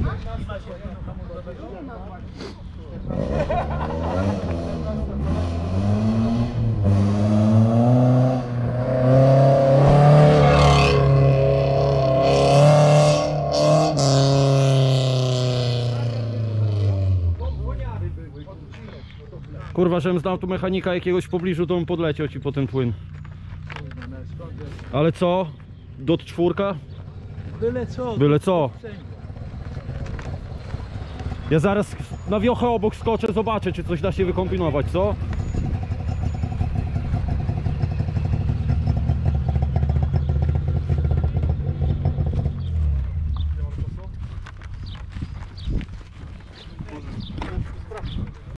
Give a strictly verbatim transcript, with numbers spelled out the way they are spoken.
Kurwa, żebym znał tu mechanika jakiegoś w pobliżu, to bym podleciał ci po ten płyn. Ale co? Dot czwórka? Byle co. Byle co. Ja zaraz na wiochę obok skoczę, zobaczę, czy coś da się wykombinować, co?